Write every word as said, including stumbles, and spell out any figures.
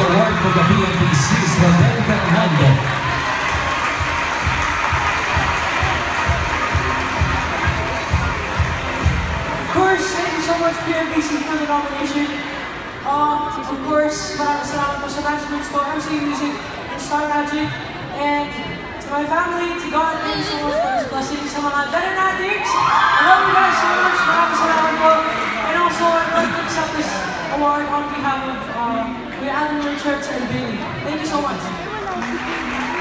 award for the P M P C's Darren. Of course, thank you so much P M P C for the nomination. Uh, of course, maraming salamat po sa management ko, M C Music, and Star Magic, and to my family, to God, thank you so much for this blessing. Sa mga Darren addicts, I love you guys so much. Maraming salamat po. And also, I'd like to accept this award on behalf of uh, Alden and Bailey. Thank you so much.